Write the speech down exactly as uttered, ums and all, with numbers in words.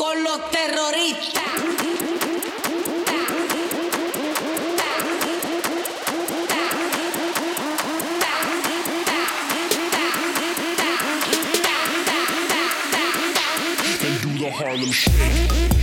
con los terroristas. And do the Harlem Shake.